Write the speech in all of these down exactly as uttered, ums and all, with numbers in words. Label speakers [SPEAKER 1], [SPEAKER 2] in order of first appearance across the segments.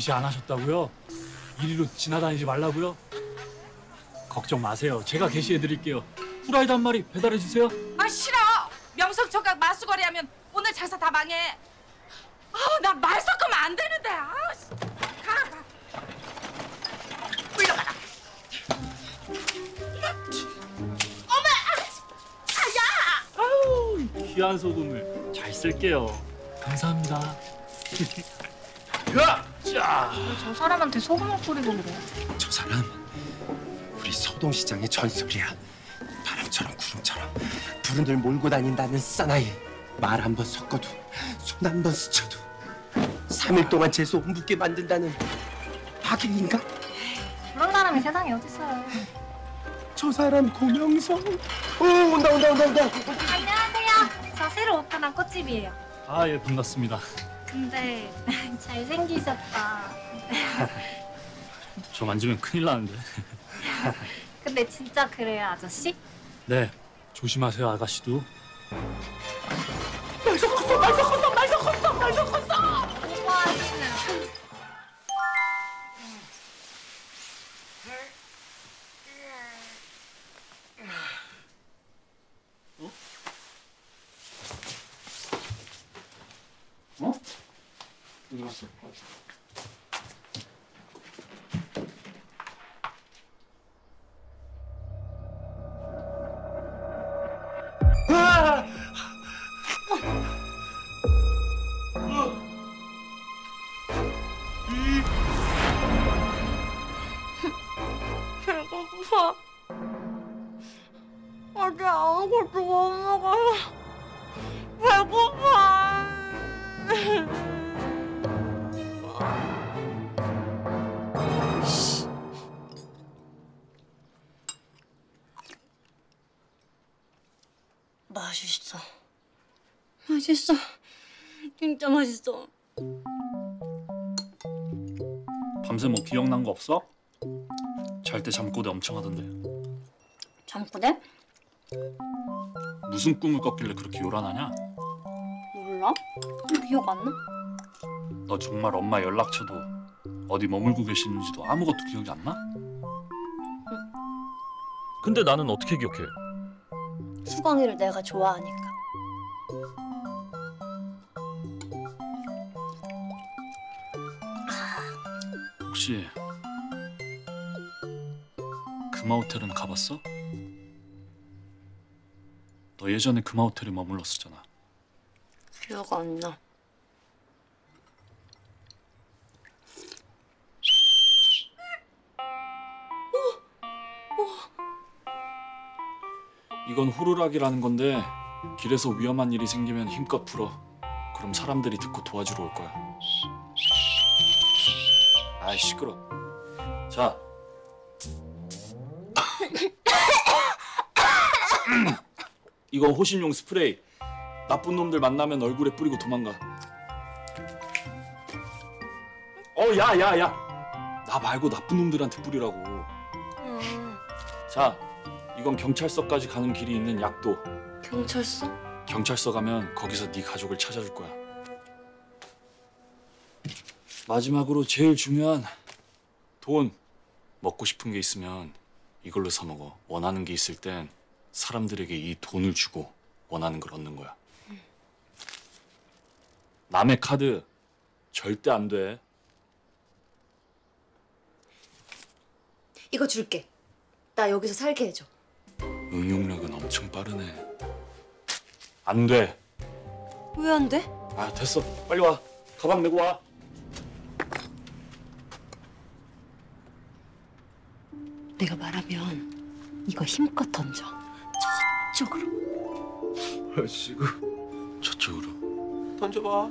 [SPEAKER 1] 지시 안 하셨다고요? 이리로 지나다니지 말라고요? 걱정 마세요. 제가 게시해드릴게요. 후라이드 한 마리 배달해주세요.
[SPEAKER 2] 아 싫어. 명성초각 마수거리 하면 오늘 장사 다 망해. 아, 나 말 섞으면 안 되는데. 아, 가, 가. 물러가라. 어머, 아야.
[SPEAKER 1] 아우, 귀한 소금을 잘 쓸게요. 감사합니다. 야, 자.
[SPEAKER 3] 왜 저 사람한테 소금을 뿌리고 그래?
[SPEAKER 4] 저 사람 우리 서동시장의 전설이야. 바람처럼 구름처럼 불운을 몰고 다닌다는 사나이. 말 한 번 섞어도 손 한 번 스쳐도 삼 일 동안 재수 못 묻게 만든다는 박일인가?
[SPEAKER 3] 그런 사람이 세상에 어딨어요.
[SPEAKER 4] 저 사람 고명성. 오, 온다 온다 온다 온다.
[SPEAKER 3] 안녕하세요. 저 새로 오픈한 꽃집이에요.
[SPEAKER 1] 아, 예, 반갑습니다.
[SPEAKER 3] 근데 잘생기셨다.
[SPEAKER 1] 저 만지면 큰일 나는데.
[SPEAKER 3] 근데 진짜 그래요, 아저씨?
[SPEAKER 1] 네, 조심하세요, 아가씨도.
[SPEAKER 2] 말 섞었어, 말 섞었어, 말 섞었어, 말 섞었어.
[SPEAKER 3] 오버하시는.
[SPEAKER 1] 어? 어디 갔어?
[SPEAKER 2] 배고파. 어제 아무것도 못 먹어서 배고파.
[SPEAKER 5] 맛있어. 맛있어. 진짜 맛있어.
[SPEAKER 1] 밤새 뭐 기억난 거 없어? 잘 때 잠꼬대 엄청 하던데.
[SPEAKER 5] 잠꼬대?
[SPEAKER 1] 무슨 꿈을 꿨길래 그렇게 요란하냐?
[SPEAKER 5] 몰라? 기억 안 나?
[SPEAKER 1] 너 정말 엄마 연락처도 어디 머물고 계시는지도 아무것도 기억이 안 나?
[SPEAKER 6] 근데 나는 어떻게 기억해?
[SPEAKER 5] 수광이를 내가 좋아하니까.
[SPEAKER 1] 혹시 금화호텔은 가봤어? 너 예전에 금화호텔에 머물렀었잖아.
[SPEAKER 5] 기억 안 나.
[SPEAKER 1] 이건 호루라기라는 건데 길에서 위험한 일이 생기면 힘껏 불어. 그럼 사람들이 듣고 도와주러 올 거야. 아이, 시끄러. 자. 이거 호신용 스프레이. 나쁜 놈들 만나면 얼굴에 뿌리고 도망가. 어, 야, 야, 야. 나 말고 나쁜 놈들한테 뿌리라고.
[SPEAKER 5] 음.
[SPEAKER 1] 자, 이건 경찰서까지 가는 길이 있는 약도.
[SPEAKER 5] 경찰서?
[SPEAKER 1] 경찰서 가면 거기서 네 가족을 찾아줄 거야. 마지막으로 제일 중요한 돈. 먹고 싶은 게 있으면 이걸로 사 먹어. 원하는 게 있을 땐 사람들에게 이 돈을 주고 원하는 걸 얻는 거야. 남의 카드 절대 안 돼.
[SPEAKER 5] 이거 줄게. 나 여기서 살게 해줘.
[SPEAKER 1] 응용력은 엄청 빠르네. 안 돼.
[SPEAKER 5] 왜 안 돼?
[SPEAKER 1] 아, 됐어. 빨리 와. 가방 메고 와.
[SPEAKER 5] 내가 말하면 이거 힘껏 던져. 저쪽으로.
[SPEAKER 4] 아이고.
[SPEAKER 1] 저쪽으로.
[SPEAKER 4] 던져봐.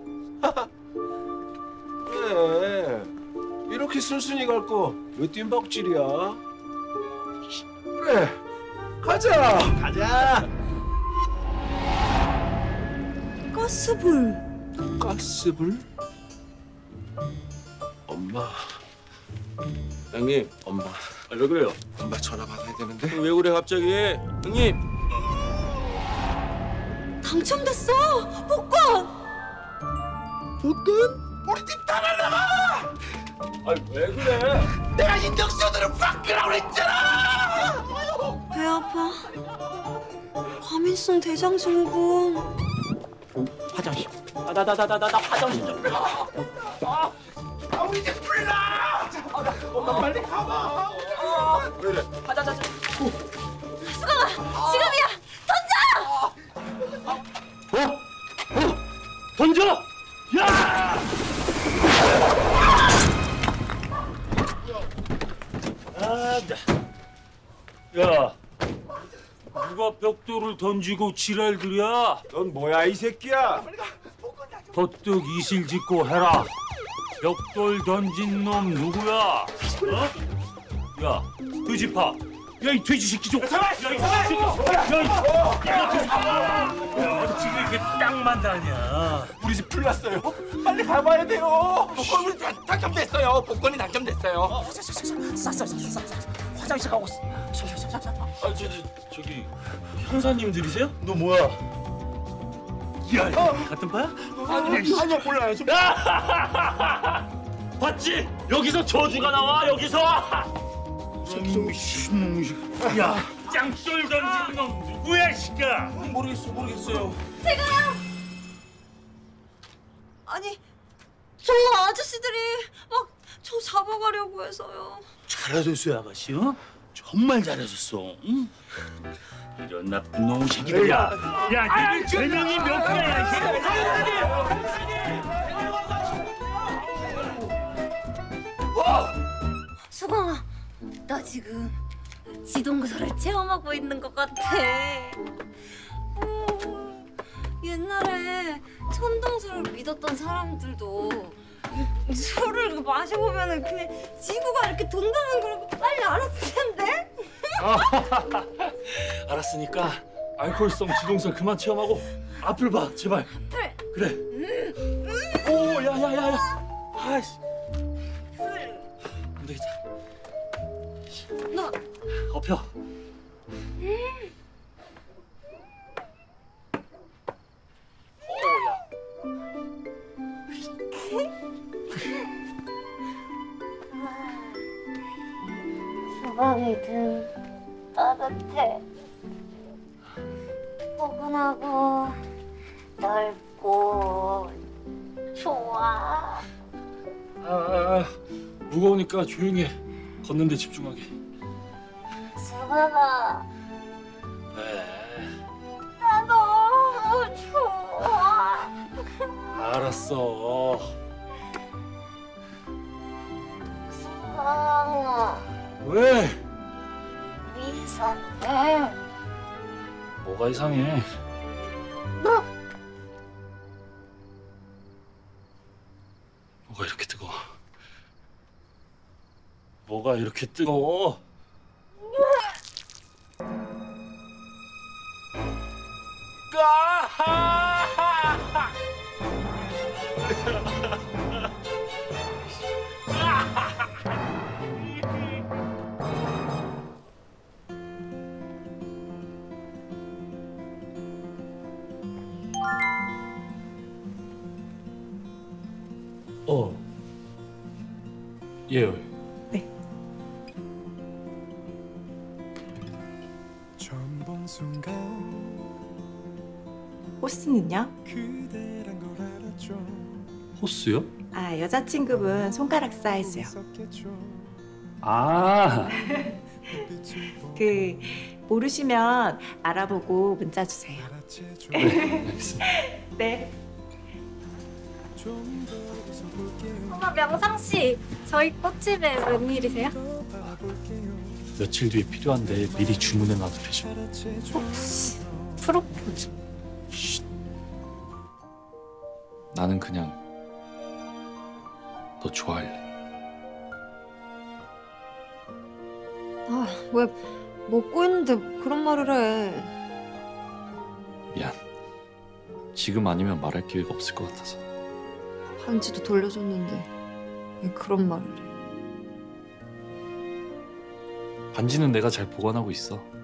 [SPEAKER 4] 그래. 이렇게 순순히 갈 거 왜 뜀박질이야? 그래. 가자. 가자.
[SPEAKER 5] 가스불.
[SPEAKER 4] 가스불? 엄마. 형님, 엄마.
[SPEAKER 1] 아, 왜 그래요?
[SPEAKER 4] 엄마 전화 받아야 되는데.
[SPEAKER 1] 왜 그래 갑자기? 형님.
[SPEAKER 5] 당첨됐어. 복권.
[SPEAKER 4] 복권? 우리 집 다 날라가!
[SPEAKER 1] 아니 왜 그래?
[SPEAKER 4] 내가 인덕션으로 바꾸라고 그랬잖아!
[SPEAKER 5] 배 아파. 과민성 대장증후군.
[SPEAKER 4] 화장실. 아, 나, 나, 나, 나, 나, 나 화장실 좀. 아, 아, 아, 우리 집 불나! 아, 나, 어, 나 빨리 가봐. 아, 왜 이래?
[SPEAKER 5] 수강아, 지금이야.
[SPEAKER 1] 어? 어? 던져! 야!
[SPEAKER 6] 아, 야, 누가 벽돌을 던지고 지랄들이야?
[SPEAKER 4] 넌 뭐야, 이 새끼야?
[SPEAKER 6] 버뜩 이실 짓고 해라. 벽돌 던진 놈 누구야? 어? 야, 돼지파. 야, 이 돼지 새끼 좀. 야, 이 새끼. 야, 이. 야, 돼지파. 야, 지금 이렇게 땅만 다냐?
[SPEAKER 4] 우리 집 불났어요. 빨리 가봐야 돼요. 복권이 당첨됐어요. 복권이 당첨됐어요. 화장실 가고 있어.
[SPEAKER 6] 아, 저, 저, 저기 형사님들이세요? 너 뭐야? 야, 같은 파야?
[SPEAKER 4] 아니, 아니요, 몰라요. 좀.
[SPEAKER 6] 봤지? 여기서 저주가 나와, 여기서! 야, 짱돌 던지는 놈 누구야, 시까?
[SPEAKER 4] 모르겠어, 모르겠어요.
[SPEAKER 5] 아니, 저 아저씨들이 막 저 잡아가려고 해서요.
[SPEAKER 6] 잘해줬어요, 아가씨, 어? 정말 잘해줬어, 응? 이런 나쁜 놈 새끼들, 야! 야, 니들 세 명이 몇 개야, 이 새끼들!
[SPEAKER 3] 수강아, 나 지금 지동서를 체험하고 있는 것 같아. 음, 옛날에 천동설을 믿었던 사람들도 이 술을 마셔보면은 그냥 지구가 이렇게 돈다는 걸 빨리 알았을 텐데.
[SPEAKER 1] 알았으니까 알코올성 지동설 그만 체험하고 앞을 봐 제발.
[SPEAKER 3] 앞을.
[SPEAKER 1] 그래. 오 야야야야. 아이씨. 안 되겠다.
[SPEAKER 3] 너
[SPEAKER 1] 엎혀.
[SPEAKER 3] 수박이 든 따뜻해. 포근하고 넓고 좋아.
[SPEAKER 1] 아, 아, 아 무거우니까 조용히 해. 걷는데 집중하게.
[SPEAKER 3] 수박아,
[SPEAKER 1] 네.
[SPEAKER 3] 나 너무 좋아.
[SPEAKER 1] 알았어.
[SPEAKER 3] 수박아,
[SPEAKER 1] 왜?
[SPEAKER 3] 이상해.
[SPEAKER 1] 뭐가 이상해?
[SPEAKER 3] 너
[SPEAKER 1] 뭐가 이렇게 뜨거워? 뭐가 이렇게 뜨거워? 어. 예.
[SPEAKER 7] 처음 본 순간
[SPEAKER 8] 호스는요?
[SPEAKER 7] 그대란 걸 알았죠.
[SPEAKER 1] 호스요?
[SPEAKER 8] 아, 여자친구분 손가락 사이즈요.
[SPEAKER 7] 있었겠죠.
[SPEAKER 1] 아.
[SPEAKER 7] 빛을 보고
[SPEAKER 8] 그 모르시면 알아보고 문자 주세요.
[SPEAKER 7] 알아채죠.
[SPEAKER 8] 네.
[SPEAKER 7] 좀더 웃어볼게요.
[SPEAKER 3] 어머, 명상 씨, 저희 꽃집에 웬일이세요?
[SPEAKER 7] 더 바라볼게요.
[SPEAKER 1] 며칠 뒤에 필요한데 미리 주문해 놔도 되죠?
[SPEAKER 7] 알아채죠.
[SPEAKER 3] 프로포즈.
[SPEAKER 1] 나는 그냥 너 좋아할래.
[SPEAKER 5] 아, 왜 먹고 있는데 그런 말을 해?
[SPEAKER 1] 미안. 지금 아니면 말할 기회가 없을 것 같아서.
[SPEAKER 5] 반지도 돌려줬는데 왜 그런 말을 해?
[SPEAKER 1] 반지는 내가 잘 보관하고 있어.